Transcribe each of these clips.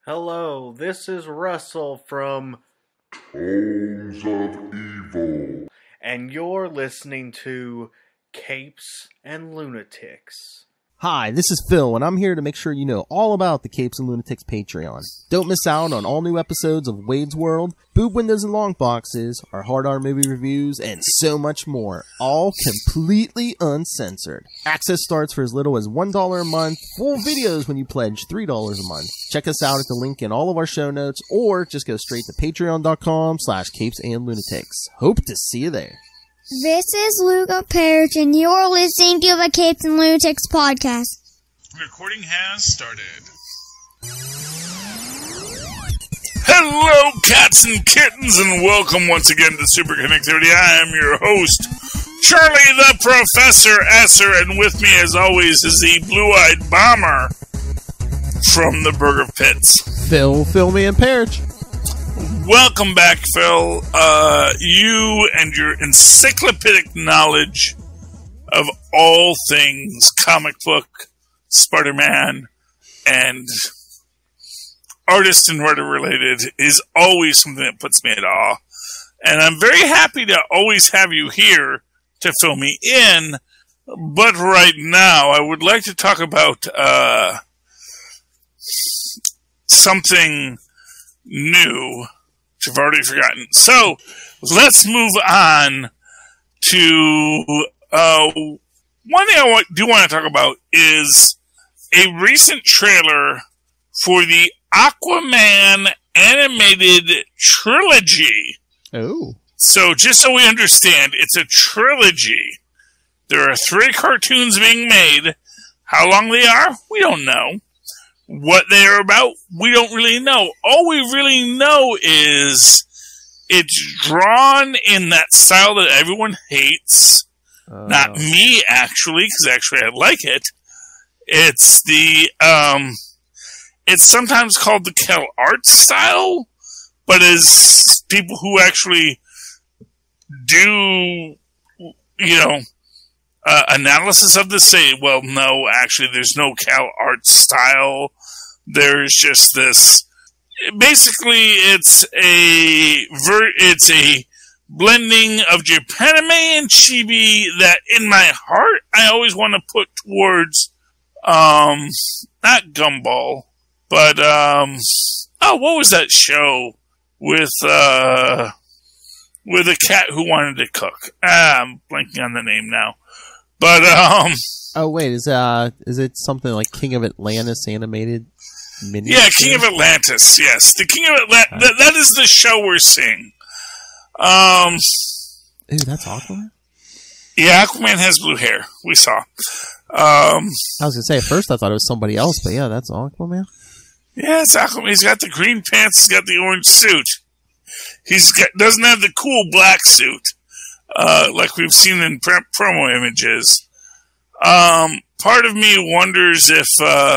Hello, this is Russell from Tones of Evil. and you're listening to Capes and Lunatics. Hi, this is Phil, and I'm here to make sure you know all about the Capes and Lunatics Patreon. Don't miss out on all new episodes of Wade's World, Boob Windows and Long Boxes, our Hard R movie reviews, and so much more, all completely uncensored. Access starts for as little as $1 a month, full videos when you pledge $3 a month. Check us out at the link in all of our show notes, or just go straight to patreon.com/capesandlunatics. Hope to see you there. This is Luca Parrish, and you're listening to the Capes and Lunatics podcast. Recording has started. Hello, cats and kittens, and welcome once again to Super Connectivity. I am your host, Charlie the Professor Esser, and with me, as always, is the blue-eyed bomber from the Burger Pits. Phil, me, and Parrish. Welcome back, Phil. You and your encyclopedic knowledge of all things comic book, Spider-Man, and artist and writer related is always something that puts me at awe. And I'm very happy to always have you here to fill me in. But right now, I would like to talk about something new, which I've already forgotten. So, let's move on to one thing I do want to talk about is a recent trailer for the Aquaman animated trilogy. Oh. So, just so we understand, it's a trilogy. There are 3 cartoons being made. How long they are, we don't know. What they are about, we don't really know. All we really know is it's drawn in that style that everyone hates. Not me, actually, because actually I like it. It's the, it's sometimes called the Cal Art style, but as people who actually do, analysis of this say, well, no, actually, there's no Cal Art style. There's just this. Basically, it's a blending of Japanime and Chibi that, in my heart, I always want to put towards not Gumball, but what was that show with a cat who wanted to cook? I'm blanking on the name now, but Oh wait, is it something like King of Atlantis animated? Yeah, King of Atlantis. Yes, the King of Atlantis. That is the show we're seeing. Ooh, that's Aquaman. Yeah, Aquaman has blue hair. We saw. I was gonna say at first I thought it was somebody else, but yeah, that's Aquaman. Yeah, it's Aquaman. He's got the green pants. He's got the orange suit. Doesn't have the cool black suit like we've seen in promo images. Part of me wonders if.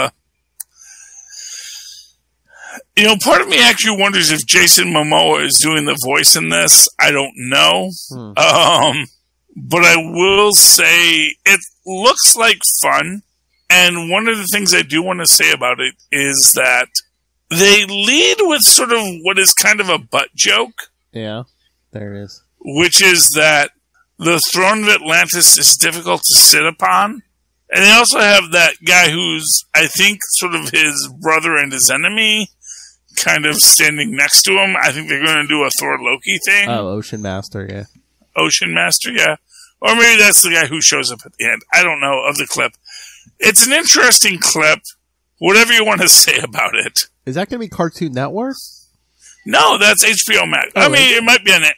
Part of me actually wonders if Jason Momoa is doing the voice in this. I don't know. But I will say it looks like fun. And one of the things I do want to say about it is that they lead with sort of what is kind of a butt joke. Yeah, there it is. Which is that the throne of Atlantis is difficult to sit upon. And they also have that guy who's, I think, sort of his brother and his enemy, kind of standing next to him. I think they're going to do a Thor Loki thing. Oh, Ocean Master, yeah. Ocean Master, yeah. Or maybe that's the guy who shows up at the end. I don't know of the clip. It's an interesting clip. Whatever you want to say about it. Is that going to be Cartoon Network? No, that's HBO Max. Oh, I mean, it might be on it.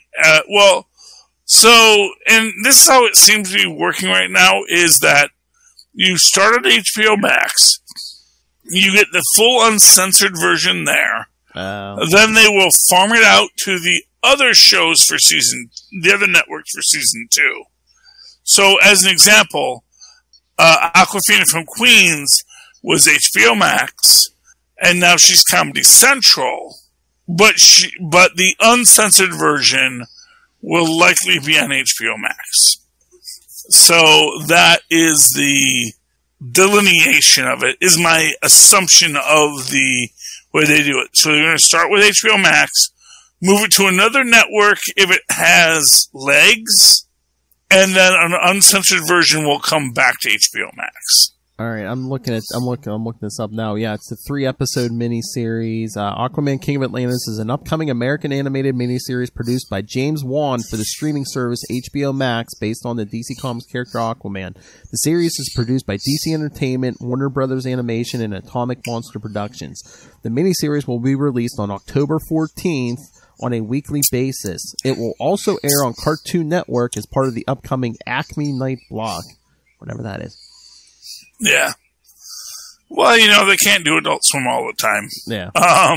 And this is how it seems to be working right now, is that you start at HBO Max, you get the full uncensored version there. Then they will farm it out to the other shows for the other networks for season 2. So, as an example, Awkwafina from Queens was HBO Max, and now she's Comedy Central. But the uncensored version will likely be on HBO Max. So that is the delineation of it, is my assumption of way they do it. So they're going to start with HBO Max, move it to another network if it has legs, and then an uncensored version will come back to HBO Max. All right, I'm looking this up now. Yeah, it's a 3-episode miniseries. Aquaman King of Atlantis is an upcoming American animated miniseries produced by James Wan for the streaming service HBO Max based on the DC Comics character Aquaman. The series is produced by DC Entertainment, Warner Brothers Animation, and Atomic Monster Productions. The miniseries will be released on October 14th on a weekly basis. It will also air on Cartoon Network as part of the upcoming Acme Night block, whatever that is. Yeah. Well, they can't do Adult Swim all the time. Yeah.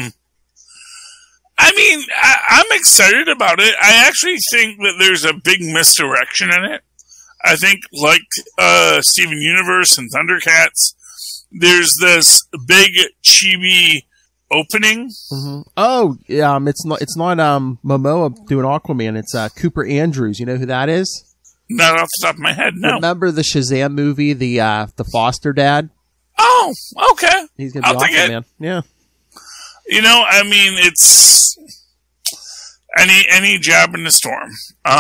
I mean, I'm excited about it. I actually think that there's a big misdirection in it. I think, like Steven Universe and Thundercats, there's this big chibi opening. Mm-hmm. Oh, it's not Momoa doing Aquaman. It's Cooper Andrews. You know who that is? Not off the top of my head, no. Remember the Shazam movie, the foster dad? Oh, okay. He's gonna be Aquaman. Yeah. I mean, it's any jab in the storm.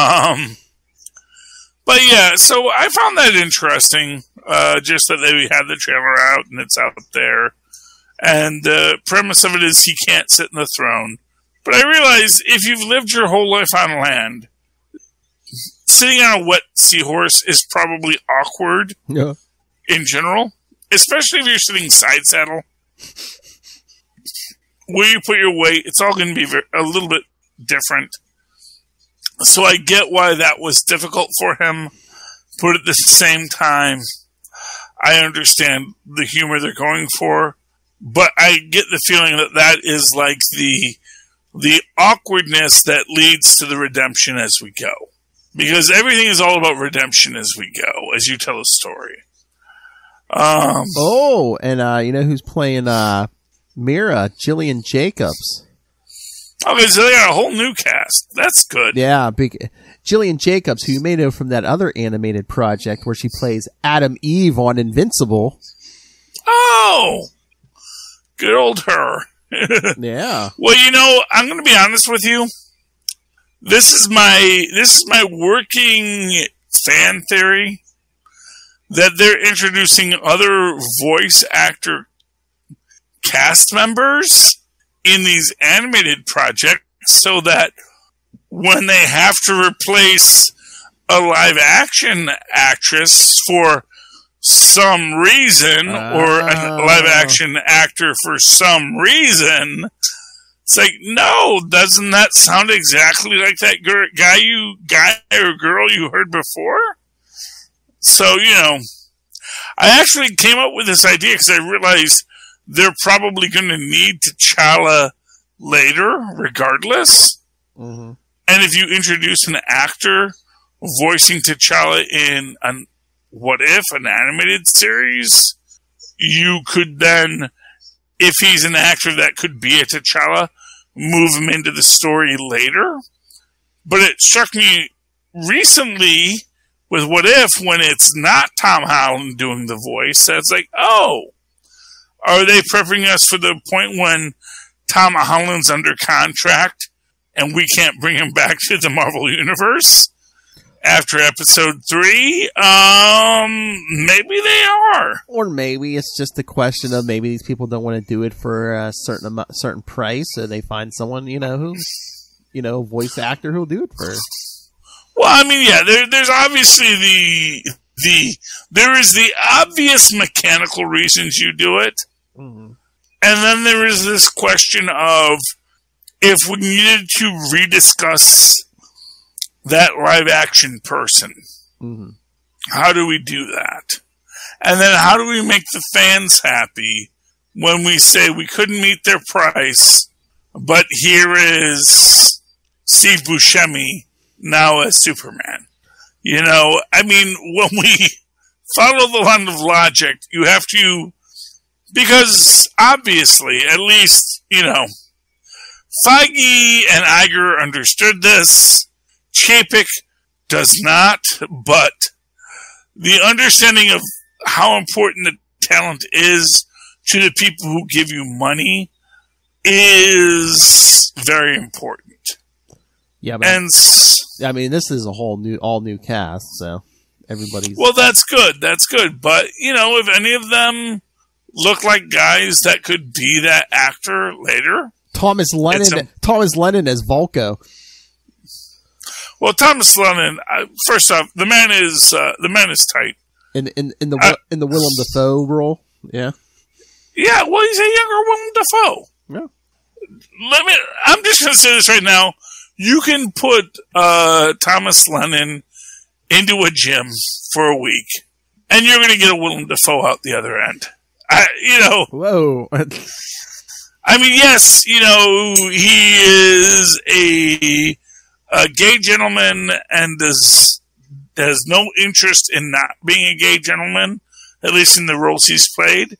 But yeah, so I found that interesting. Just that they had the trailer out and it's out there, and the premise of it is he can't sit in the throne. But I realize if you've lived your whole life on land, sitting on a wet seahorse is probably awkward in general, especially if you're sitting side saddle. Where you put your weight, it's all going to be a little bit different. So I get why that was difficult for him, but at the same time, I understand the humor they're going for, but I get the feeling that is like the awkwardness that leads to the redemption as we go. Because everything is all about redemption as we go, as you tell a story. And you know who's playing Mira? Gillian Jacobs. Okay, so they got a whole new cast. That's good. Yeah, Gillian Jacobs, who you may know from that other animated project where she plays Adam Eve on Invincible. Oh! Good old her. Yeah. Well, I'm going to be honest with you. This is my working fan theory that they're introducing other voice actor cast members in these animated projects so that when they have to replace a live action actress for some reason or a live action actor for some reason, it's like, no, doesn't that sound exactly like that guy or girl you heard before? So, I actually came up with this idea because I realized they're probably going to need T'Challa later, regardless. Mm-hmm. And if you introduce an actor voicing T'Challa in an animated series, you could then, if he's an actor that could be a T'Challa, move him into the story later. But it struck me recently with What If, when it's not Tom Holland doing the voice, that's like, oh, are they prepping us for the point when Tom Holland's under contract and we can't bring him back to the Marvel Universe after episode 3? Maybe they are. Or maybe it's just a question of maybe these people don't want to do it for a certain price, so they find someone, a voice actor who'll do it for. Well, I mean, yeah, there's obviously there is the obvious mechanical reasons you do it. Mm-hmm. And then there is this question of if we needed to rediscuss that live action person, mm-hmm. how do we do that? And then how do we make the fans happy when we say we couldn't meet their price, but here is Steve Buscemi now as Superman? I mean, when we follow the line of logic, you have to, because obviously, at least, Feige and Iger understood this. Chapek does not, but the understanding of how important the talent is to the people who give you money is very important. Yeah, but I mean, this is a all new cast, so everybody's... Well, that's good. That's good. But, if any of them look like guys that could be that actor later... Thomas Lennon as Volko. Well, Thomas Lennon, first off, the man is tight. In the Willem Dafoe role, yeah. Yeah, well, he's a younger Willem Dafoe. Yeah. I'm just going to say this right now. You can put Thomas Lennon into a gym for a week, and you're going to get a Willem Dafoe out the other end. Whoa. I mean, yes, he is a gay gentleman and has no interest in not being a gay gentleman, at least in the roles he's played.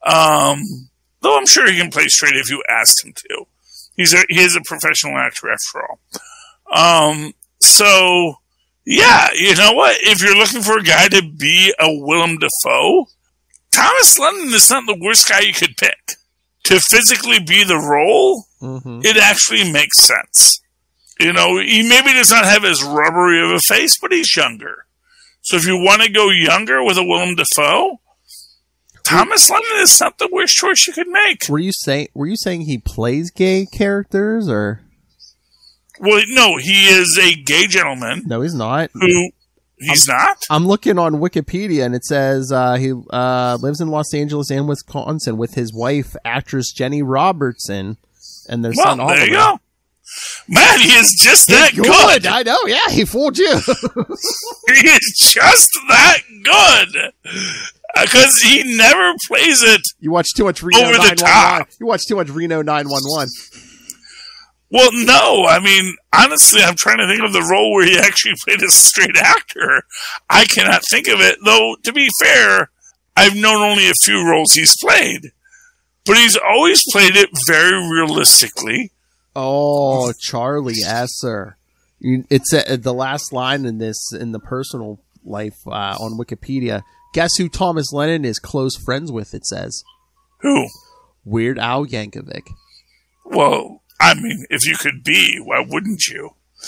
Though I'm sure he can play straight if you asked him to. He is a professional actor after all. So, yeah, you know what? If you're looking for a guy to be a Willem Dafoe, Thomas Lennon is not the worst guy you could pick. To physically be the role, It actually makes sense. He maybe does not have as rubbery of a face, but he's younger. So if you want to go younger with a Willem Dafoe, Thomas Lennon is not the worst choice you could make. Were you saying he plays gay characters, or? Well, no, he is a gay gentleman. No, he's not. He's not? I'm looking on Wikipedia, and it says he lives in Los Angeles and Wisconsin with his wife, actress Jenny Robertson, and their son Oliver. There you go. Man, he is just that good. I know, yeah, he fooled you. He is just that good. Because he never plays it. You watch too much Reno 911. You watch too much Reno 911. Well, no. I mean, honestly, I'm trying to think of the role where he actually played a straight actor. I cannot think of it. Though, to be fair, I've known only a few roles he's played. But he's always played it very realistically. Oh, Charlie Esser. It's the last line in the personal life on Wikipedia. Guess who Thomas Lennon is close friends with, it says. Who? Weird Al Yankovic. Well, I mean, if you could be, why wouldn't you?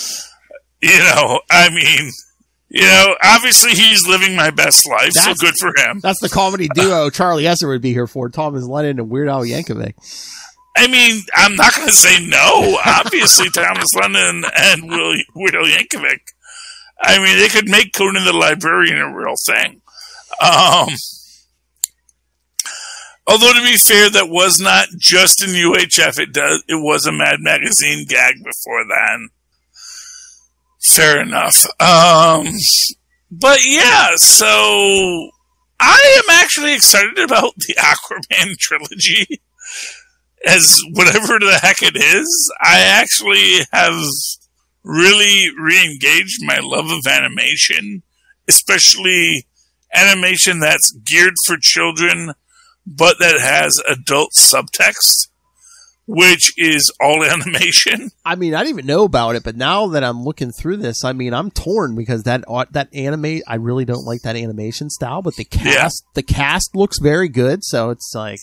Obviously he's living my best life, so good for him. That's the comedy duo Charlie Esser would be here for, Thomas Lennon and Weird Al Yankovic. I mean, I'm not going to say no. Obviously, Thomas Lennon and Weird Al Yankovic. I mean, they could make Conan the Librarian a real thing. Although, to be fair, that was not just in UHF. It was a Mad Magazine gag before then. Fair enough. But yeah, so I am actually excited about the Aquaman trilogy. As whatever the heck it is, I actually have really re-engaged my love of animation, especially animation that's geared for children, but that has adult subtext, which is all animation. I mean, I didn't even know about it, but now that I'm looking through this, I mean, I'm torn because that anime, I really don't like that animation style, but the cast looks very good, so it's like,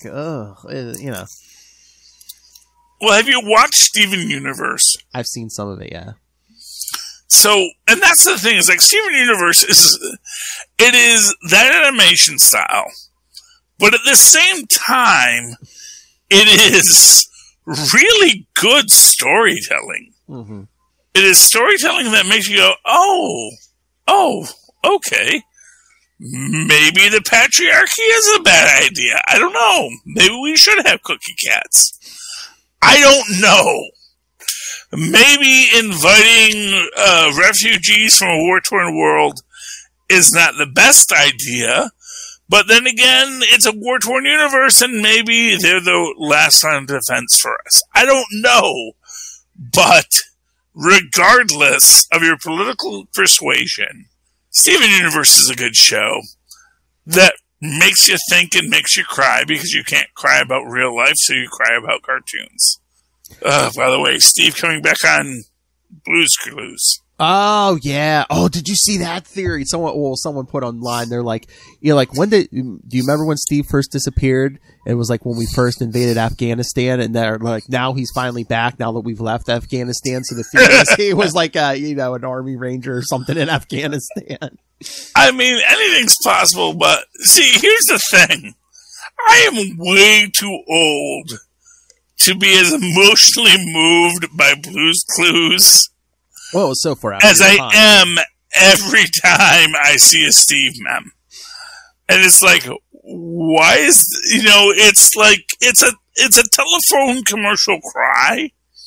Well, have you watched Steven Universe? I've seen some of it, yeah. So, and that's the thing, is like Steven Universe is that animation style, but at the same time, it is really good storytelling. Mm-hmm. It is storytelling that makes you go, oh, okay. Maybe the patriarchy is a bad idea. I don't know. Maybe we should have cookie cats. I don't know. Maybe inviting refugees from a war-torn world is not the best idea, but then again, it's a war-torn universe, and maybe they're the last line of defense for us. I don't know, but regardless of your political persuasion, Steven Universe is a good show that makes you think and makes you cry because you can't cry about real life, so you cry about cartoons. By the way, Steve coming back on Blue's Clues. Oh yeah. Oh, did you see that theory? Someone put online. They're like, do you remember when Steve first disappeared? It was like when we first invaded Afghanistan, and they're like, now he's finally back. Now that we've left Afghanistan, so the theory is he was like an Army Ranger or something in Afghanistan. I mean, anything's possible, but see, here's the thing: I am way too old to be as emotionally moved by Blue's Clues. Well, it was so far out as I am every time I see a Steve meme. And it's like, why is, it's like, it's a telephone commercial cry.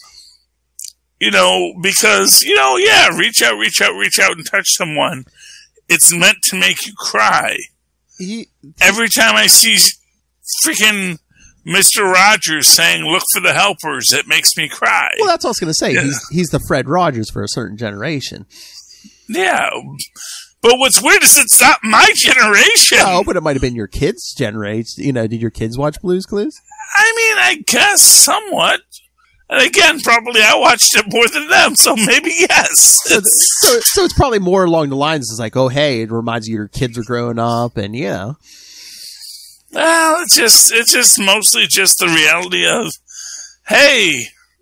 Because, reach out and touch someone. It's meant to make you cry. Every time I see freaking Mr. Rogers saying, "Look for the helpers," it makes me cry. Well, that's what I was going to say. Yeah. He's the Fred Rogers for a certain generation. Yeah. But what's weird is it's not my generation. No, but it might have been your kids' generation. Did your kids watch Blue's Clues? I mean, I guess somewhat. And again, probably I watched it more than them, so maybe yes. So it's probably more along the lines of like, oh, hey, it reminds you your kids are growing up, and Well, it's just mostly just the reality of, hey,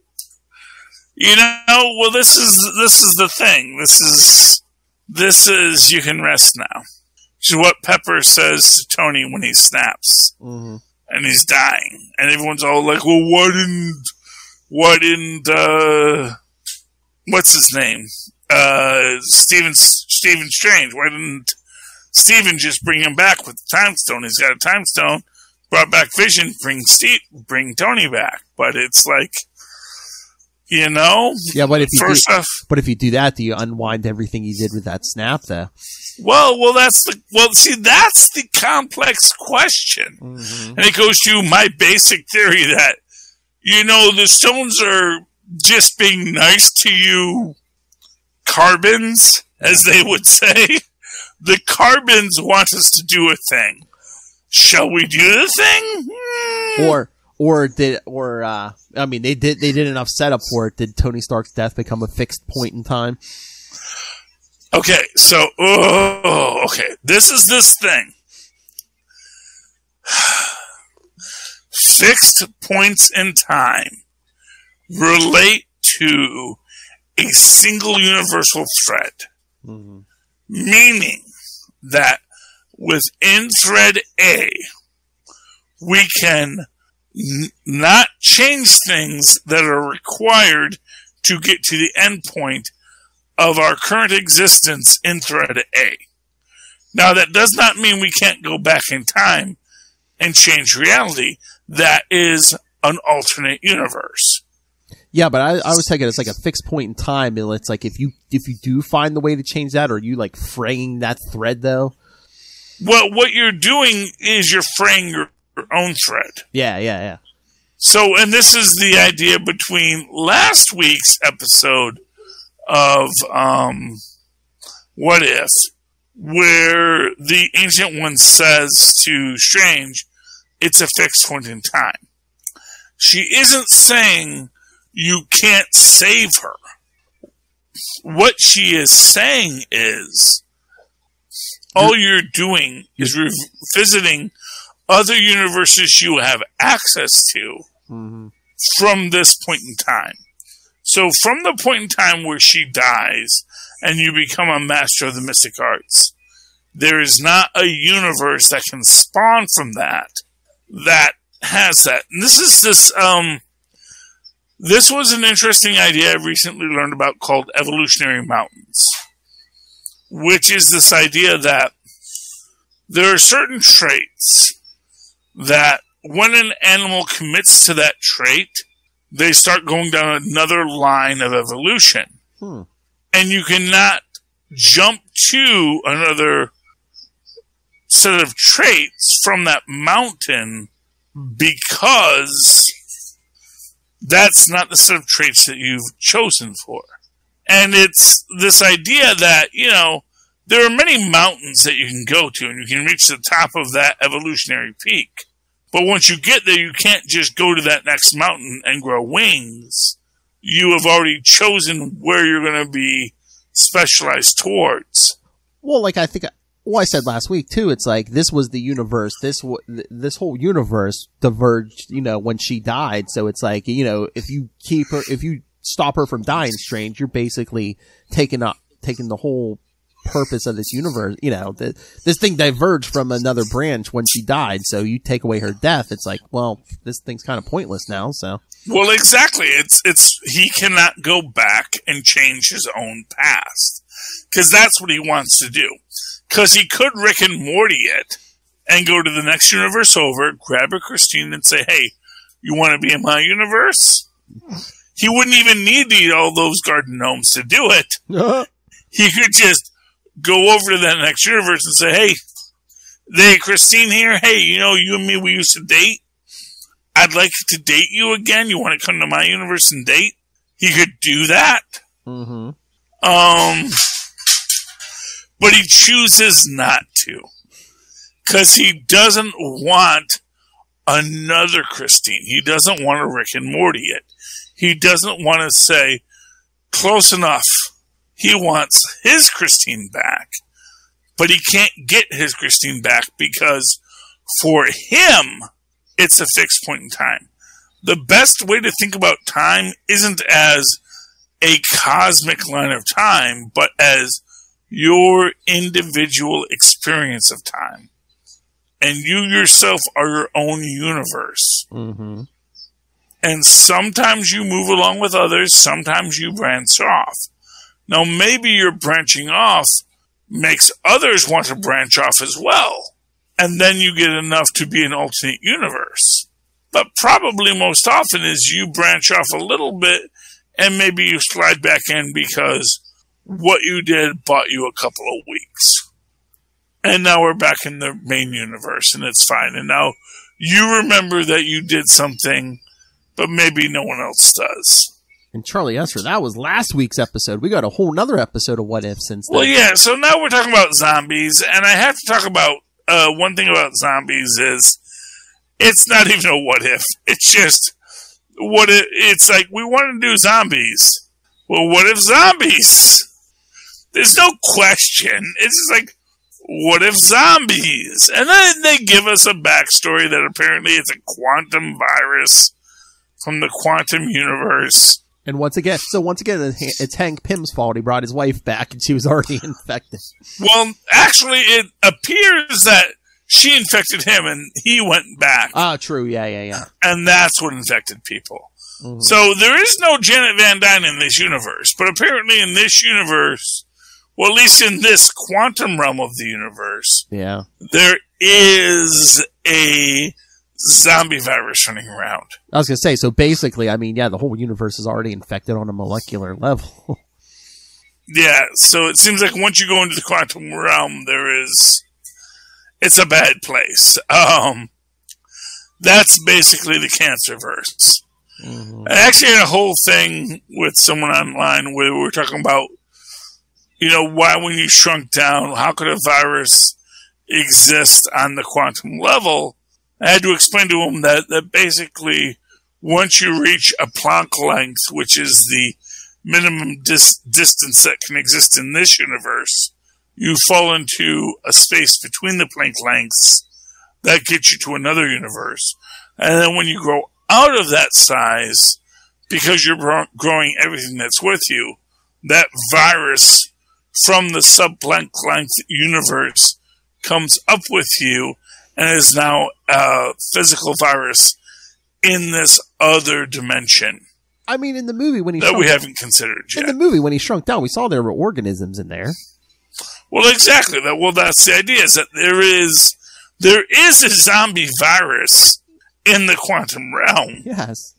well, this is the thing. This is you can rest now. Which is what Pepper says to Tony when he snaps. Mm-hmm. And he's dying. And everyone's all like, well, why didn't, what's his name? Stephen Strange. Why didn't Stephen just bring him back with the time stone? He's got a time stone, brought back Vision, bring Tony back. But it's like, Yeah, but if you do that, do you unwind everything you did with that snap, though? Well, that's the complex question. Mm-hmm. And it goes to my basic theory that, the stones are just being nice to you carbons, as they would say. The carbons want us to do a thing. Shall we do the thing? They did enough setup for it. Did Tony Stark's death become a fixed point in time? Okay, so, this is this thing. Fixed points in time relate to a single universal thread. Mm-hmm. Meaning that within thread A, we can not change things that are required to get to the end point of our current existence in thread A. Now, that does not mean we can't go back in time and change reality. That is an alternate universe. Yeah, but I was thinking it's like a fixed point in time. It's like if you do find the way to change that, are you like fraying that thread though? Well, what you're doing is you're fraying your own thread. Yeah. So, and this is the idea between last week's episode of What If, where the Ancient One says to Strange, it's a fixed point in time. She isn't saying you can't save her. What she is saying is, all you're doing is revisiting other universes you have access to from this point in time. So from the point in time where she dies and you become a master of the mystic arts, there is not a universe that can spawn from that has that. And this was an interesting idea I recently learned about called evolutionary mountains, which is this idea that there are certain traits that when an animal commits to that trait, they start going down another line of evolution. And you cannot jump to another set of traits from that mountain because that's not the set of traits that you've chosen for. And it's this idea that, there are many mountains that you can go to and you can reach the top of that evolutionary peak. But once you get there, you can't just go to that next mountain and grow wings. You have already chosen where you're going to be specialized towards. Well, like I think, I said last week too. It's like this was the universe. This whole universe diverged. When she died. So it's like if you stop her from dying, Strange, you're basically taking the whole purpose of this universe. This thing diverged from another branch when she died. So you take away her death. It's like, well, this thing's kind of pointless now. So. Well, exactly. It's he cannot go back and change his own past because that's what he wants to do. Because he could Rick and Morty it and go to the next universe over, grab a Christine and say, hey, you want to be in my universe? He wouldn't even need all those garden gnomes to do it. He could just go over to that next universe and say, hey, Christine here. Hey, you and me, we used to date. I'd like to date you again. You want to come to my universe and date? He could do that. Mm-hmm. But he chooses not to. Because he doesn't want another Christine. He doesn't want to Rick and Morty it. He doesn't want to say, close enough. He wants his Christine back. But he can't get his Christine back because for him, it's a fixed point in time. The best way to think about time isn't as a cosmic line of time, but as your individual experience of time. And you yourself are your own universe. Mm-hmm. And sometimes you move along with others, sometimes you branch off. Now, maybe your branching off makes others want to branch off as well. And then you get enough to be an alternate universe. But probably most often is you branch off a little bit and maybe you slide back in because what you did bought you a couple of weeks. And now we're back in the main universe and it's fine. And now you remember that you did something, but maybe no one else does. And Charlie Esther, that was last week's episode. We got a whole nother episode of What If since then. Well, yeah, so now we're talking about zombies, and I have to talk about one thing about zombies is it's not even a what if. It's just what if, it's like we want to do zombies. Well, what if zombies? There's no question. It's just like, what if zombies? And then they give us a backstory that apparently it's a quantum virus from the quantum universe. And once again, it's Hank Pym's fault. He brought his wife back and she was already infected. Well, actually, it appears that she infected him and he went back. Ah, true. Yeah. And that's what infected people. Mm-hmm. So there is no Janet Van Dyne in this universe. But apparently in this universe, well, at least in this quantum realm of the universe, yeah, there is a zombie virus running around. I was going to say, so basically, I mean, yeah, the whole universe is already infected on a molecular level. Yeah, so it seems like once you go into the quantum realm, it's a bad place. That's basically the Cancerverse. Mm-hmm. I actually had a whole thing with someone online where we were talking about, why when you shrunk down, how could a virus exist on the quantum level? I had to explain to him that basically once you reach a Planck length, which is the minimum distance that can exist in this universe, you fall into a space between the Planck lengths that gets you to another universe. And then when you grow out of that size, because you're growing everything that's with you, that virus from the sub-Planck length universe comes up with you and is now a physical virus in this other dimension. I mean, in the movie when he we haven't considered yet. In the movie when he shrunk down, we saw there were organisms in there. Well, exactly. That's the idea. Is that there is a zombie virus in the quantum realm. Yes,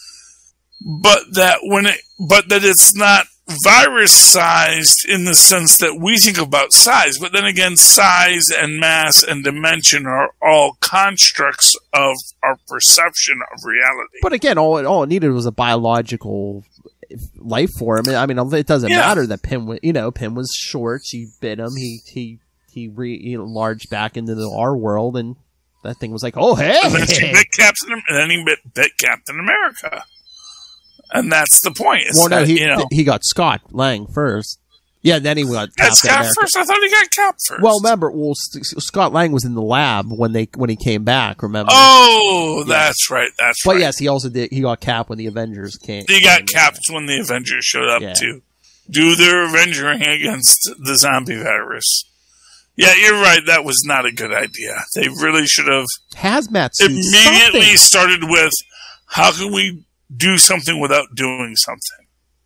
but that it's not virus-sized in the sense that we think about size. But then again, size and mass and dimension are all constructs of our perception of reality. But again, all it needed was a biological life form. I mean, it doesn't matter that Pym was short. She bit him. He enlarged back into our world, and that thing was like, oh, hey! And then she bit Captain America. And that's the point. Well, no, he got Scott Lang first. Yeah, then he got Got Cap. Scott first? I thought he got Cap first. Well, remember, Scott Lang was in the lab when he came back. Remember? Oh, that's right. That's but right. yes, he also did. He got Cap when the Avengers came. He got capped when the Avengers showed up to do their Avengering against the zombie virus. Yeah, you're right. That was not a good idea. They really should have hazmat suits. Immediately started with, how can we do something without doing something?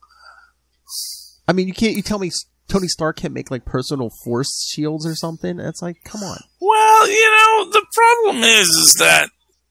I mean, you tell me Tony Stark can't make like personal force shields or something? It's like, come on. Well, the problem is that,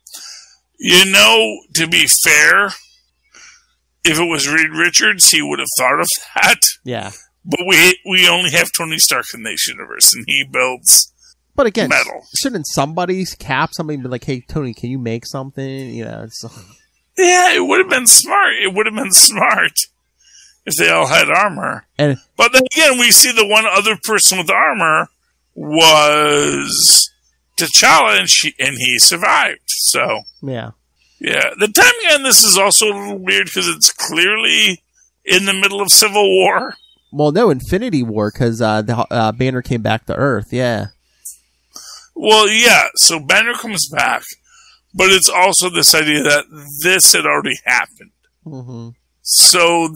to be fair, if it was Reed Richards, he would have thought of that. Yeah. But we only have Tony Stark in this universe, and he builds But again, metal. Shouldn't somebody be like, hey, Tony, can you make something? Yeah, it would have been smart. It would have been smart if they all had armor. But then again, we see the one other person with armor was T'Challa, and he survived. So yeah, the timing on this is also a little weird because it's clearly in the middle of Civil War. Well, no, Infinity War, because Banner came back to Earth. Yeah. Well, yeah. So Banner comes back, but it's also this idea that this had already happened. Mm-hmm. So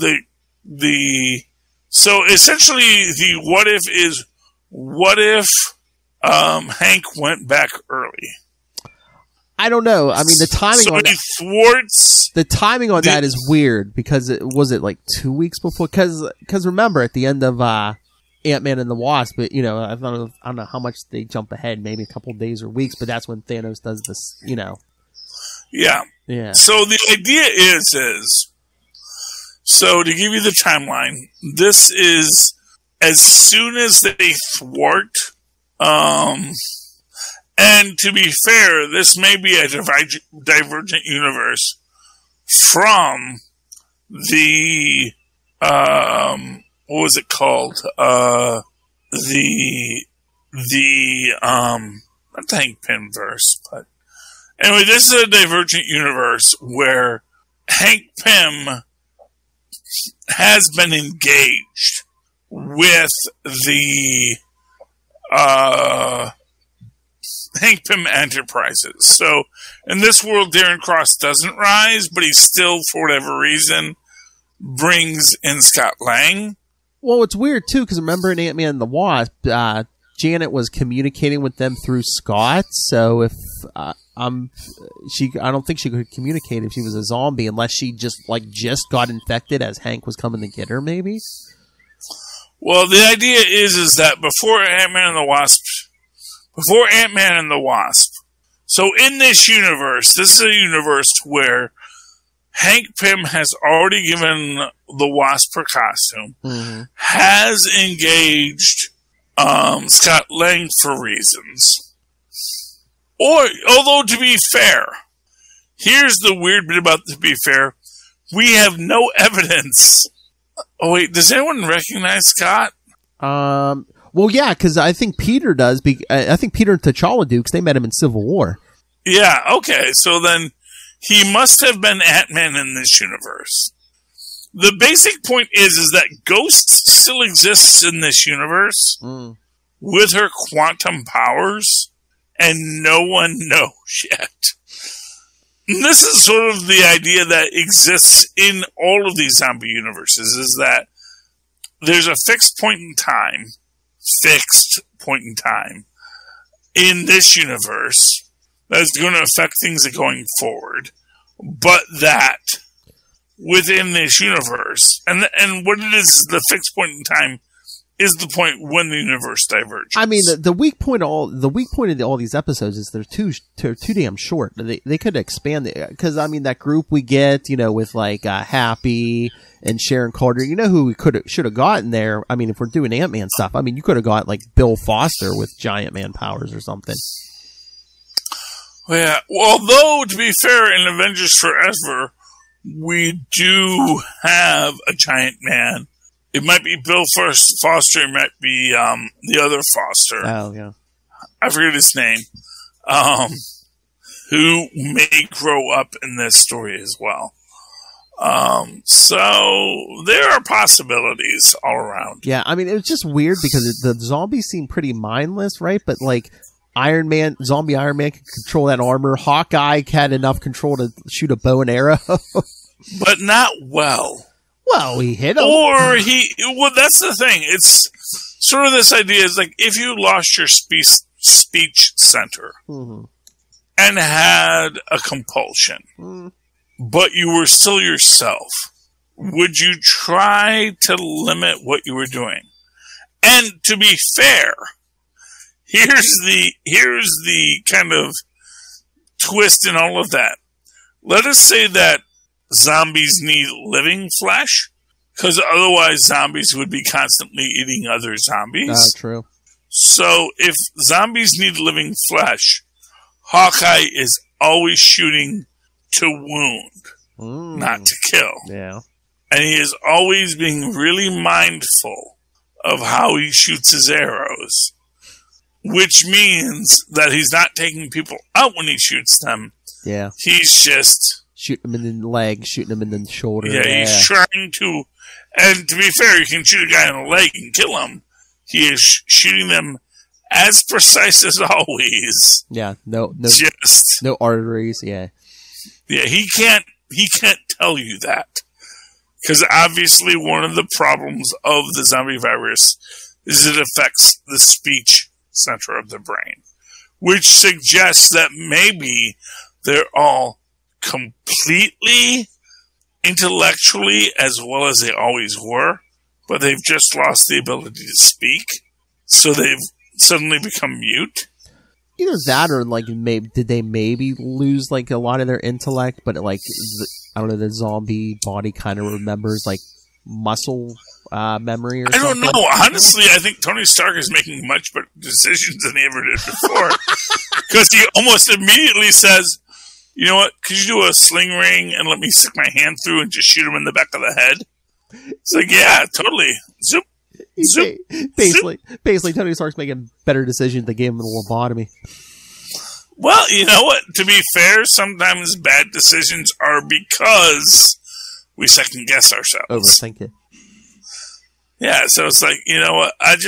so essentially the what if is, what if Hank went back early? I don't know. I mean, the timing on he thwarts the timing on that is weird because it like 2 weeks before. Because remember at the end of Ant-Man and the Wasp, but I don't know how much they jump ahead, maybe a couple of days or weeks, but that's when Thanos does this. Yeah. So the idea is so to give you the timeline, this is as soon as they thwart. And to be fair, this may be a divergent universe from the, what was it called? Not the Hank Pym verse, but anyway, this is a divergent universe where Hank Pym has been engaged with the, Hank Pym Enterprises. So, in this world, Darren Cross doesn't rise, but he still, for whatever reason, brings in Scott Lang. Well, it's weird, too, because remember in Ant-Man and the Wasp, Janet was communicating with them through Scott, so if, I don't think she could communicate if she was a zombie unless she just got infected as Hank was coming to get her, maybe? Well, the idea is that before Ant-Man and the Wasp, so in this universe, this is a universe where Hank Pym has already given the Wasp her costume, has engaged Scott Lang for reasons. Although, to be fair, here's the weird bit about to be fair, we have no evidence. Oh, wait, does anyone recognize Scott? Well, yeah, because I think Peter does. I think Peter and T'Challa do because they met him in Civil War. Yeah, okay. So then he must have been Ant-Man in this universe. The basic point is that Ghost still exists in this universe with her quantum powers, and no one knows yet. And this is sort of the idea that exists in all of these zombie universes, is that there's a fixed point in time in this universe that's going to affect things going forward, but that within this universe, and what it is, the fixed point in time is the point when the universe diverges. I mean, the weak point of all these episodes is they're too damn short. They could expand it because that group we get, with Happy and Sharon Carter, who we should have gotten there. I mean, if we're doing Ant-Man stuff, you could have got Bill Foster with giant man powers or something. Yeah, well, although to be fair, in Avengers Forever, we do have a giant man. It might be Bill Foster. It might be the other Foster. Oh, yeah. I forget his name. Who may grow up in this story as well. So there are possibilities all around. Yeah, I mean, it was just weird because the zombies seem pretty mindless, right? But like zombie Iron Man can control that armor. Hawkeye had enough control to shoot a bow and arrow. But not well. Well, he hit him. Well, that's the thing. It's sort of this idea is like if you lost your speech center and had a compulsion, but you were still yourself, would you try to limit what you were doing? And to be fair, here's the kind of twist in all of that. Let us say that zombies need living flesh, because otherwise zombies would be constantly eating other zombies. True. So if zombies need living flesh, Hawkeye is always shooting to wound, not to kill. Yeah. And he is always being really mindful of how he shoots his arrows, which means that he's not taking people out when he shoots them. Yeah. He's just shooting him in the leg, shooting him in the shoulder. Yeah, he's trying to. And to be fair, you can shoot a guy in the leg and kill him. He is shooting them as precise as always. Yeah, no arteries. Yeah, he can't tell you that, because obviously one of the problems of the zombie virus is it affects the speech center of the brain, which suggests that maybe they're all completely intellectually as well as they always were, but they've just lost the ability to speak, so they've suddenly become mute. Either that, or like, did they maybe lose like a lot of their intellect, but like I don't know, the zombie body kind of remembers like muscle memory or something? I don't know. Honestly, I think Tony Stark is making much better decisions than he ever did before, because he almost immediately says, "You know what? Could you do a sling ring and let me stick my hand through and just shoot him in the back of the head?" It's like, yeah, totally. Zoop. Zoop. Basically, Tony Stark's making better decisions than gave him a lobotomy. Well, you know what? To be fair, sometimes bad decisions are because we second guess ourselves. Overthink it. Yeah, so it's like, you know what? I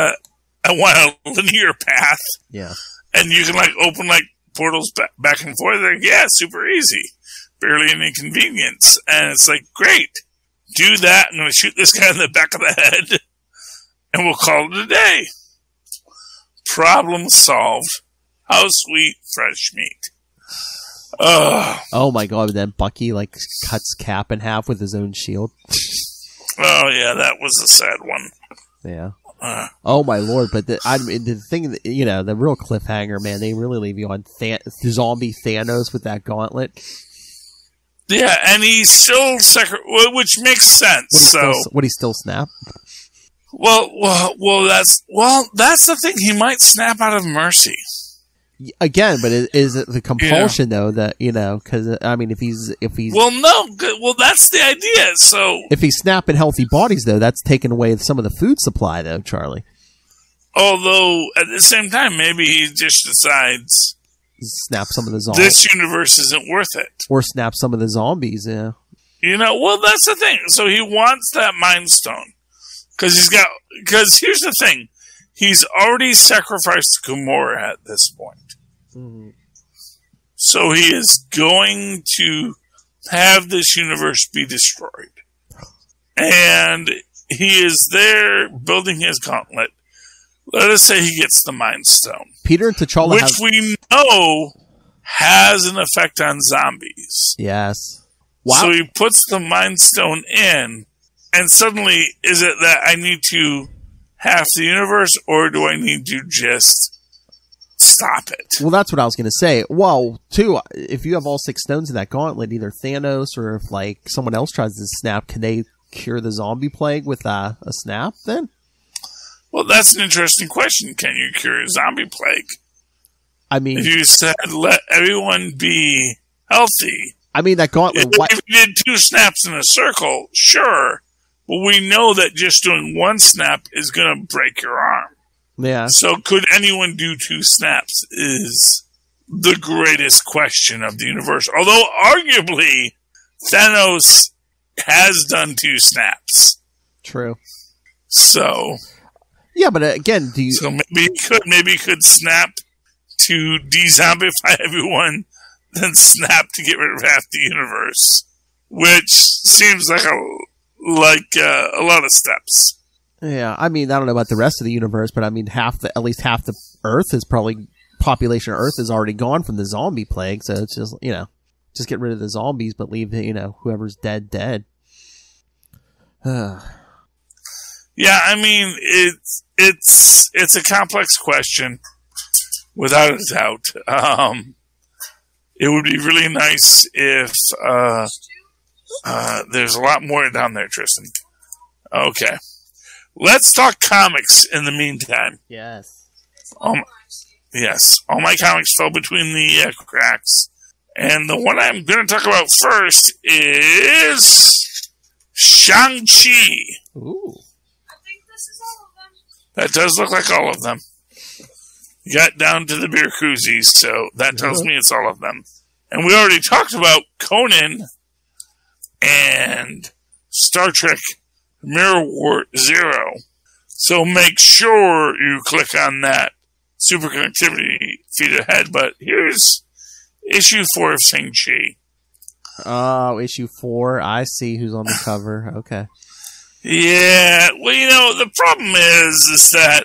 want a linear path. Yeah. And you can like open like portals back and forth. Like, yeah, super easy. Barely an inconvenience. And it's like, great. Do that. I'm going to shoot this guy in the back of the head. And we'll call it a day. Problem solved. How sweet, fresh meat. Oh my god, then Bucky like cuts Cap in half with his own shield. Oh yeah, that was a sad one. Yeah. Oh my lord, but the thing, you know, the real cliffhanger, man, they really leave you on zombie Thanos with that gauntlet. Yeah, and he's still which makes sense. Would he still snap? Well, that's the thing. He might snap out of mercy. Again, but is it the compulsion though that, you know, because I mean, if he's that's the idea. So if he's snapping healthy bodies though, that's taking away some of the food supply though, Charlie. Although at the same time, maybe he just decides snap some of the zombies. This universe isn't worth it, or snap some of the zombies. Yeah, you know. Well, that's the thing. So he wants that Mind Stone because here's the thing. He's already sacrificed Gamora at this point. Mm-hmm. So he is going to have this universe be destroyed. And he is there building his gauntlet. Let us say he gets the Mind Stone. Peter and T'Challa which we know has an effect on zombies. Yes. Wow. So he puts the Mind Stone in, and suddenly, is it that I need to half the universe, or do I need to just stop it? Well, that's what I was going to say. Well, too, if you have all 6 stones in that gauntlet, either Thanos or if like someone else tries to snap, can they cure the zombie plague with a snap then? Well, that's an interesting question. Can you cure a zombie plague? I mean, if you said let everyone be healthy. I mean, that gauntlet. If you did 2 snaps in a circle, sure. But we know that just doing 1 snap is going to break your arm. Yeah. So could anyone do 2 snaps is the greatest question of the universe. Although arguably Thanos has done 2 snaps. True. So yeah, but again, so maybe he could snap to de-zombify everyone, then snap to get rid of half the universe, which seems like a lot of steps. Yeah, I mean, I don't know about the rest of the universe, but I mean, at least half the Earth is probably population of Earth is already gone from the zombie plague. So it's just just get rid of the zombies, but leave whoever's dead. Yeah, I mean, it's a complex question, without a doubt. It would be really nice if there's a lot more down there, Tristan. Okay. Let's talk comics in the meantime. Yes. Yes. All my comics fell between the cracks. And the one I'm going to talk about first is Shang-Chi. Ooh. That does look like all of them. You got down to the beer koozies, so that tells me it's all of them. And we already talked about Conan and Star Trek Mirror War Zero. So make sure you click on that Super Connectivity feed ahead. But here's issue 4 of Shang-Chi. Oh, issue 4. I see who's on the cover. Okay. Yeah, well, the problem is that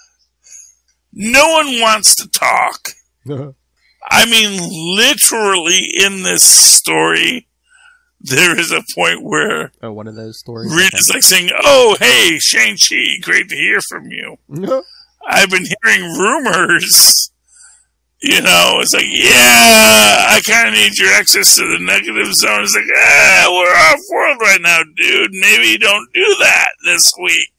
no one wants to talk. I mean, literally in this story, there is a point where one of those stories. Reed is like saying, "Oh, hey, Shang-Chi, great to hear from you. I've been hearing rumors." It's like, yeah, I kind of need your access to the negative zone. It's like, we're off world right now, dude. Maybe don't do that this week.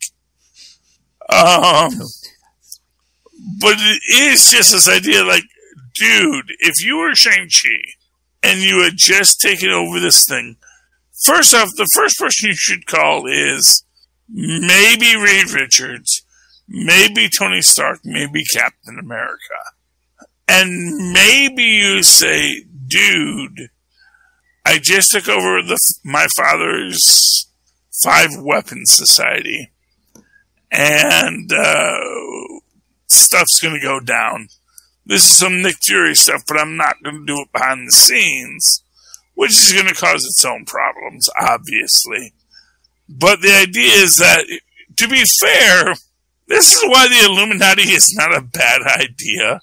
But it is just this idea, like, dude, if you were Shang-Chi and you had just taken over this thing, first off, the first person you should call is maybe Reed Richards, maybe Tony Stark, maybe Captain America. And maybe you say, dude, I just took over my father's 5-weapon society, and stuff's going to go down. This is some Nick Fury stuff, but I'm not going to do it behind the scenes, which is going to cause its own problems, obviously. But the idea is that, to be fair, this is why the Illuminati is not a bad idea.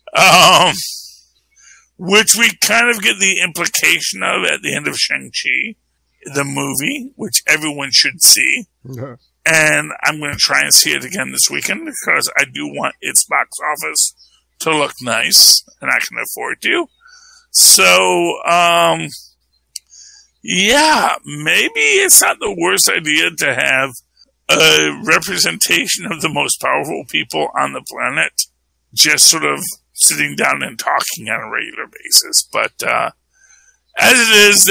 Which we kind of get the implication of at the end of Shang-Chi, the movie, which everyone should see. Okay. And I'm going to try and see it again this weekend because I do want its box office to look nice, and I can afford to. So, yeah, maybe it's not the worst idea to have a representation of the most powerful people on the planet just sort of sitting down and talking on a regular basis. But as it is,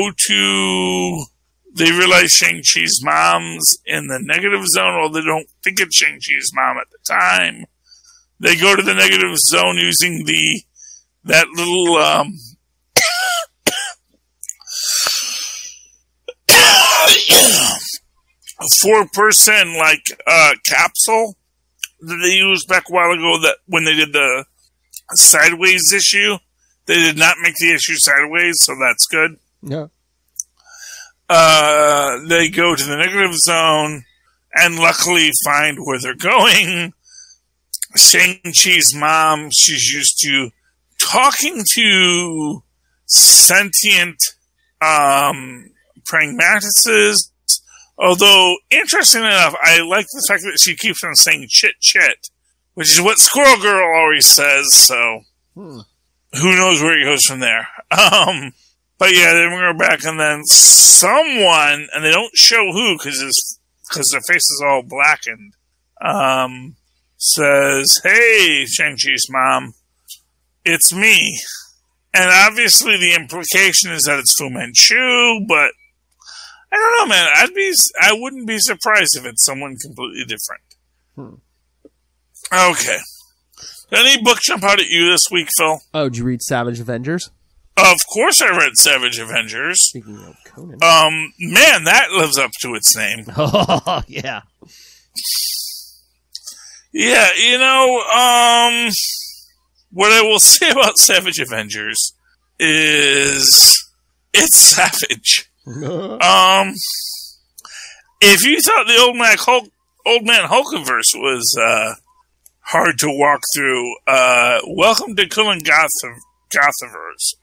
they realize Shang-Chi's mom's in the negative zone, or they don't think it's Shang-Chi's mom at the time. They go to the negative zone using that little 4-person capsule that they used back a while ago, that when they did the Sideways issue. They did not make the issue sideways, so that's good. Yeah. They go to the negative zone and luckily find where they're going. Shang-Chi's mom, she's used to talking to sentient praying mantises. Although, interestingly enough, I like the fact that she keeps on saying chit, which is what Squirrel Girl always says, so who knows where he goes from there. But yeah, then we go back, and then someone, and they don't show who, because their face is all blackened, says, "Hey, Shang-Chi's mom, it's me." And obviously the implication is that it's Fu Manchu, but I don't know, man. I wouldn't be surprised if it's someone completely different. Okay. Did any book jump out at you this week, Phil? Oh, did you read Savage Avengers? Of course I read Savage Avengers. Speaking of Conan. Man, that lives up to its name. Oh, yeah. Yeah, what I will say about Savage Avengers is it's savage. If you thought the Old Man Hulkiverse was hard to walk through, welcome to Cullen Gothiverse.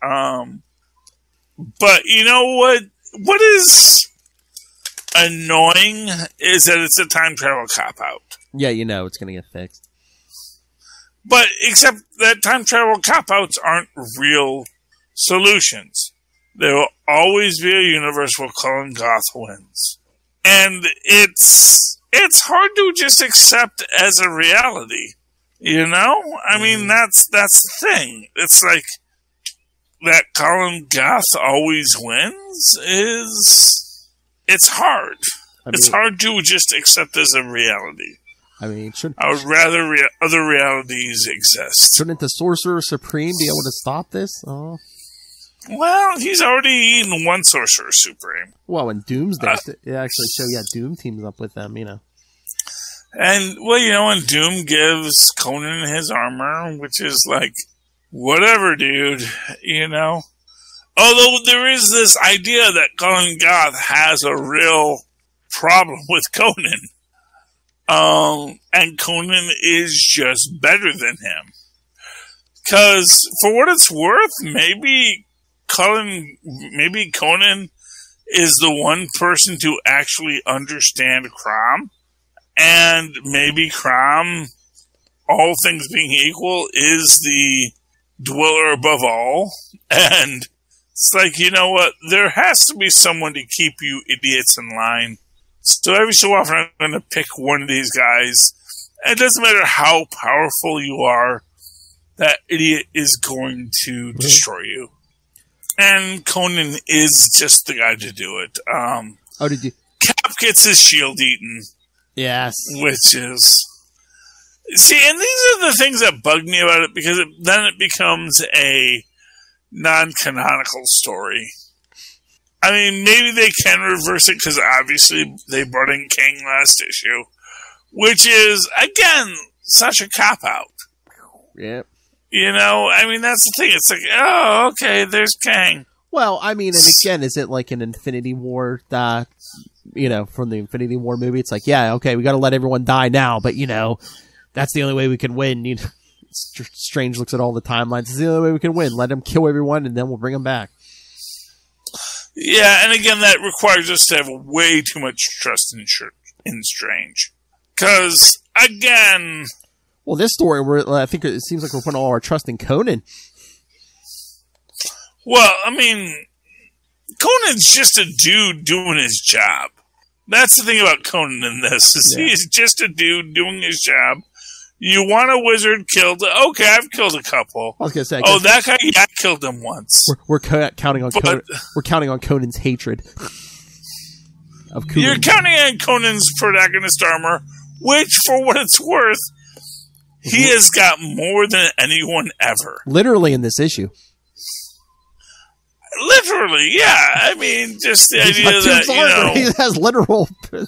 But you know what? What is annoying is that it's a time travel cop-out. Yeah, it's going to get fixed. But except that time travel cop-outs aren't real solutions. There will always be a universe where Cullen Goth wins. And it's hard to just accept as a reality. I mean, that's the thing. It's like that Cullen Goth always wins it's hard. It's hard to just accept as a reality. I mean, I would rather other realities exist. Shouldn't the Sorcerer Supreme be able to stop this? Oh. Well, he's already eaten one Sorcerer Supreme. Well, in Doomsday, it actually showed, Doom teams up with them, And, and Doom gives Conan his armor, which is like, whatever, dude, Although there is this idea that Cullen Goth has a real problem with Conan. And Conan is just better than him. Because, for what it's worth, maybe Conan is the one person to actually understand Crom. And maybe Crom, all things being equal, is the dweller above all. And it's like, you know what? There has to be someone to keep you idiots in line. So every so often I'm going to pick one of these guys. And it doesn't matter how powerful you are, that idiot is going to destroy you. And Conan is just the guy to do it. Did you? Cap gets his shield eaten. Yes. Which is... See, and these are the things that bug me about it, because then it becomes a non-canonical story. I mean, maybe they can reverse it, because obviously they brought in King last issue, which is, again, such a cop-out. Yep. I mean, that's the thing. It's like, oh, okay, there's Kang. Well, I mean, and again, is it like an Infinity War, from the Infinity War movie? It's like, yeah, okay, we gotta let everyone die now, but, that's the only way we can win. Strange looks at all the timelines. It's the only way we can win. Let them kill everyone, and then we'll bring them back. Yeah, and again, that requires us to have way too much trust in Strange. Because, again... Well, this story, I think it seems like we're putting all our trust in Conan. Well, I mean, Conan's just a dude doing his job. That's the thing about Conan in this, is he's just a dude doing his job. You want a wizard killed? Okay, I've killed a couple. I was gonna say, that guy, I killed him once. We're counting on Conan. We're counting on Conan's hatred of Conan. You're counting on Conan's protagonist armor, which, for what it's worth, he has got more than anyone ever. Literally in this issue. Literally, yeah. I mean, just the idea that, he has literal...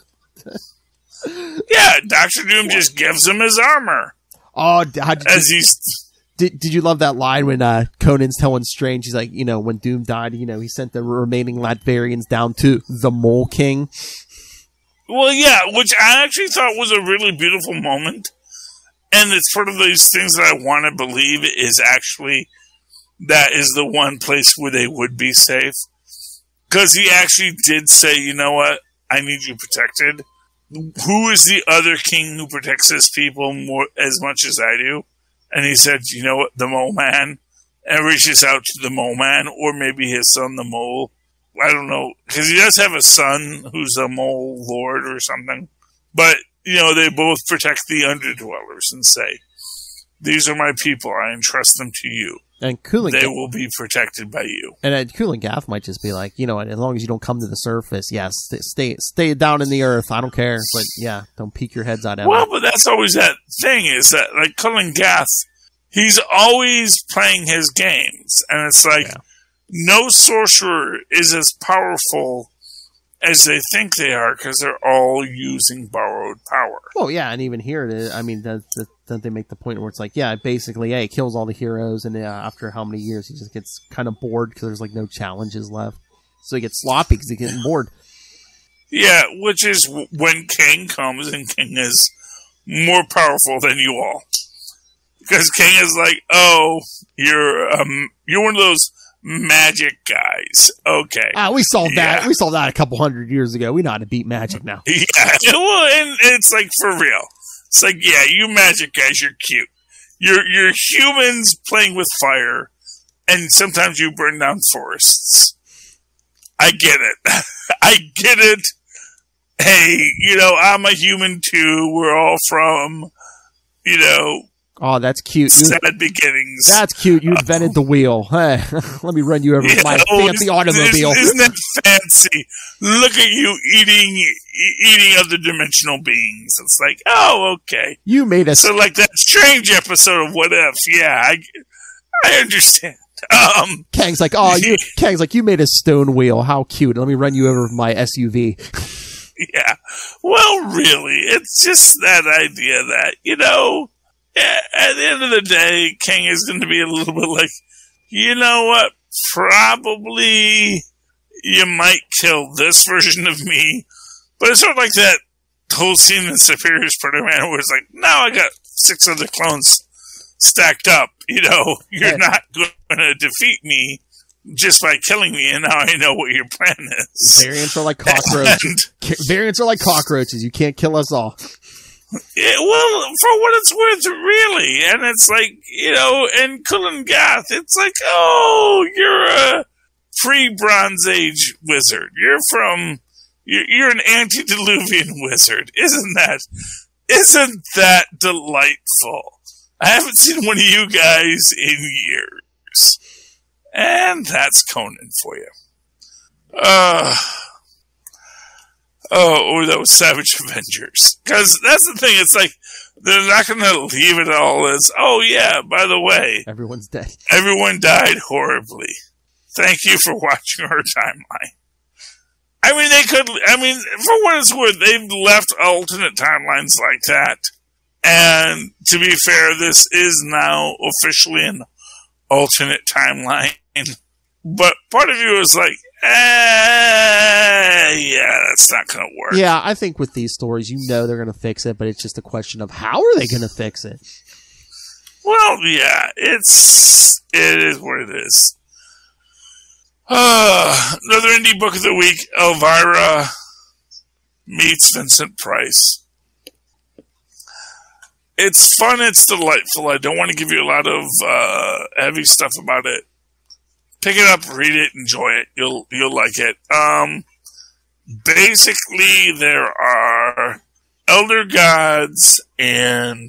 Yeah, Dr. Doom just gives him his armor. Oh, did you love that line when Conan's telling Strange, he's like, when Doom died, he sent the remaining Latverians down to the Mole King? Well, yeah, which I actually thought was a really beautiful moment. And it's one of these things that I want to believe is actually, that is the one place where they would be safe. Because he actually did say, you know what, I need you protected. Who is the other king who protects his people as much as I do? And he said, you know what, the Mole Man. And reaches out to the Mole Man, or maybe his son, the Mole. I don't know, because he does have a son who's a Mole Lord or something. But, they both protect the underdwellers and say, these are my people, I entrust them to you. And they will be protected by you. And Kulan Gath might just be like, as long as you don't come to the surface, stay down in the earth. I don't care, but don't peek your heads out. Well, but that's always that thing, is that like Kulan Gath, he's always playing his games, and it's like no sorcerer is as powerful as they think they are because they're all using borrowed power. Oh, yeah, and even here, I mean, don't they make the point where it's like, yeah, basically, it kills all the heroes, and after how many years, he just gets kind of bored because there's, like, no challenges left. So he gets sloppy because he's getting bored. Yeah, which is when King comes, and King is more powerful than you all. Because King is like, oh, you're one of those magic guys. Okay. We solved that. We solved that a couple hundred years ago. We know how to beat magic now. Yeah. Well, and it's like, for real. It's like, yeah, you magic guys, you're cute. You're humans playing with fire, and sometimes you burn down forests. I get it. I get it. Hey, I'm a human too. We're all from, oh, that's cute. Sad beginnings. That's cute. You invented the wheel. Hey, let me run you over my fancy automobile. Isn't that fancy? Look at you eating other dimensional beings. It's like, oh, okay. You made us. So like that strange episode of What If. Yeah, I understand. Kang's like, Kang's like, you made a stone wheel. How cute. Let me run you over with my SUV. Yeah. Well, really, it's just that idea that, at the end of the day, King is going to be a little bit like, you know what? Probably you might kill this version of me. But it's sort of like that whole scene in Superior Spider-Man where it's like, now I got 6 other clones stacked up. You're not going to defeat me just by killing me, and now I know what your plan is. Variants are like cockroaches. Variants are like cockroaches. You can't kill us all. Yeah, well, for what it's worth, really. And it's like, in Kulan Gath, it's like, oh, you're a pre-Bronze Age wizard. You're an antediluvian wizard. Isn't that delightful? I haven't seen one of you guys in years. And that's Conan for you. Or those Savage Avengers. Because that's the thing, it's like, they're not going to leave it all as, oh yeah, by the way, everyone's dead. Everyone died horribly. Thank you for watching our timeline. For what it's worth, they've left alternate timelines like that. And to be fair, this is now officially an alternate timeline. But part of you is like, yeah, that's not going to work. Yeah, I think with these stories, they're going to fix it, but it's just a question of how are they going to fix it? Well, yeah, it is what it is. Another indie book of the week, Elvira meets Vincent Price. It's fun, it's delightful. I don't want to give you a lot of heavy stuff about it. Pick it up, read it, enjoy it. You'll like it. Basically, there are elder gods and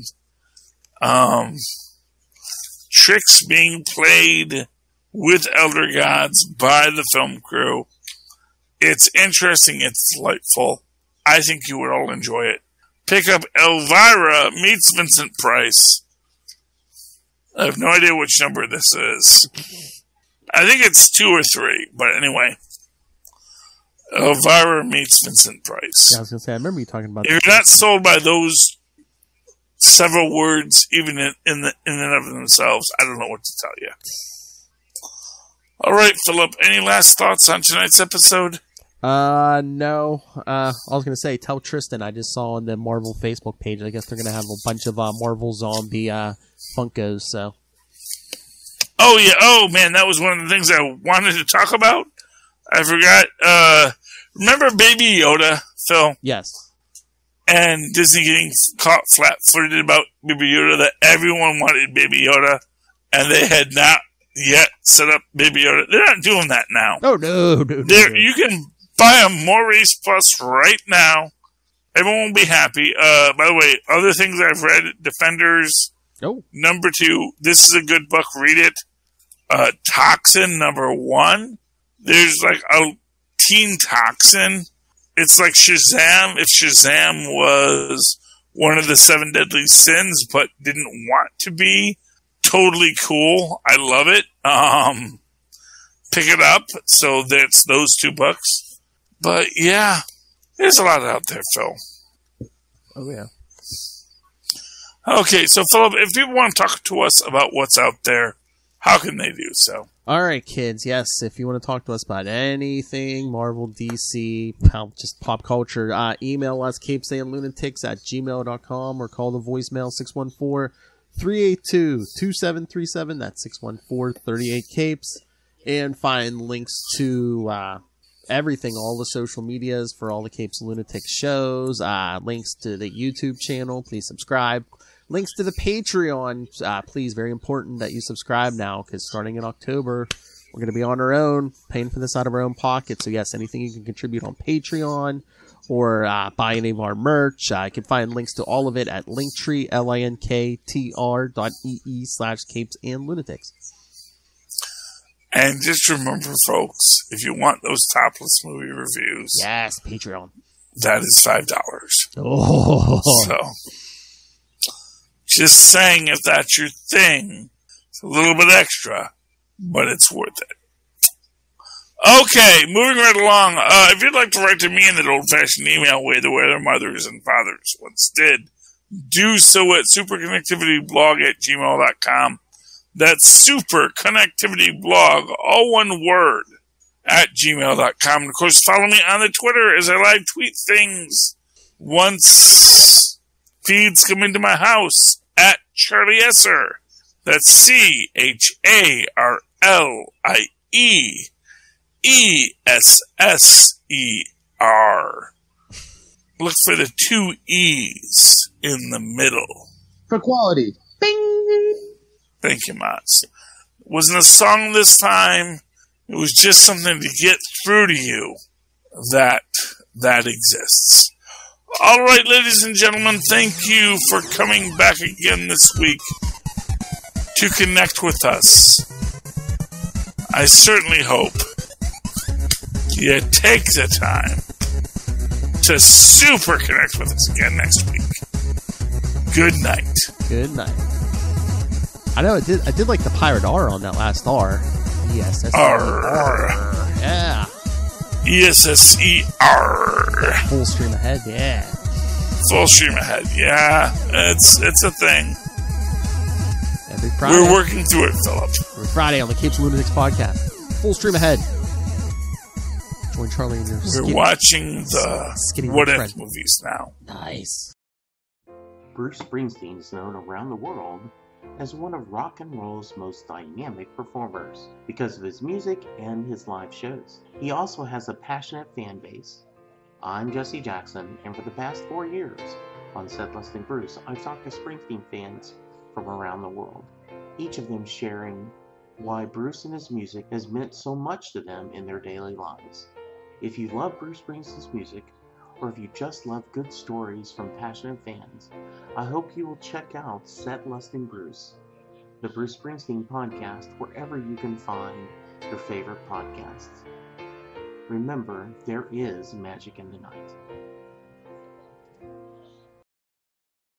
tricks being played with elder gods by the film crew. It's interesting. It's delightful. I think you would all enjoy it. Pick up Elvira meets Vincent Price. I have no idea which number this is. I think it's 2 or 3, but anyway. Elvira meets Vincent Price. Yeah, I was going to say, I remember you talking about that. If you're not sold by those several words, even in and of themselves, I don't know what to tell you. All right, Philip, any last thoughts on tonight's episode? No. I was going to say, tell Tristan, I just saw on the Marvel Facebook page, I guess they're going to have a bunch of Marvel Zombie Funkos, so. Oh, yeah. Oh, man, that was one of the things I wanted to talk about. I forgot. Remember Baby Yoda, Phil? Yes. And Disney getting caught flat-footed about Baby Yoda, that everyone wanted Baby Yoda, and they had not yet set up Baby Yoda. They're not doing that now. Oh, no. You can buy a Maurice Plus right now. Everyone will be happy. By the way, other things I've read, Defenders, number 2. This is a good book. Read it. Toxin, number 1. There's like a teen toxin. It's like Shazam. If Shazam was one of the 7 deadly sins, but didn't want to be. Totally cool. I love it. pick it up. So that's those $2. But yeah, there's a lot out there, Phil. Oh, yeah. Okay, so Philip, if people want to talk to us about what's out there, how can they do so? All right, kids. Yes, if you want to talk to us about anything Marvel, DC, just pop culture, email us capesandlunatics@gmail.com or call the voicemail 614-382-2737. That's 614-38-CAPES. And find links to everything, all the social medias for all the Capes and Lunatics shows, links to the YouTube channel. Please subscribe. Links to the Patreon. Please, very important that you subscribe now, because starting in October, we're going to be on our own, paying for this out of our own pocket. So yes, anything you can contribute on Patreon or buy any of our merch. You can find links to all of it at Linktree, linktr.ee/capesandlunatics. And just remember, folks, if you want those topless movie reviews, yes, Patreon, that is $5. Oh, so just saying, if that's your thing, it's a little bit extra, but it's worth it. Okay, moving right along. If you'd like to write to me in that old-fashioned email way the way their mothers and fathers once did, do so at superconnectivityblog@gmail.com. That's superconnectivityblog, all one word, @gmail.com. And of course, follow me on the Twitter as I live tweet things once feeds come into my house @Charlie Esser. That's CharlieEsser. Look for the 2 E's in the middle. For quality. Bing! Thank you, Mats. Wasn't a song this time. It was just something to get through to you that exists. All right, ladies and gentlemen, thank you for coming back again this week to connect with us. I certainly hope you take the time to super connect with us again next week. Good night. good night. I know I did like the pirate R on that last R. Yes, that's R. Yeah. ESSER. Full stream ahead, yeah. Full stream ahead, yeah. It's a thing. Every Friday. We're working through it, Philip. Every Friday on the Capes and Lunatics podcast. Full stream ahead. Join Charlie and your We're watching the What If movies now. Nice. Bruce Springsteen is known around the world as one of rock and roll's most dynamic performers because of his music and his live shows. He also has a passionate fan base. I'm Jesse Jackson, and for the past 4 years on Set Listing Bruce, I've talked to Springsteen fans from around the world, each of them sharing why Bruce and his music has meant so much to them in their daily lives. If you love Bruce Springsteen's music, or if you just love good stories from passionate fans, I hope you will check out Set Listing Bruce, the Bruce Springsteen podcast, wherever you can find your favorite podcasts. Remember, there is magic in the night.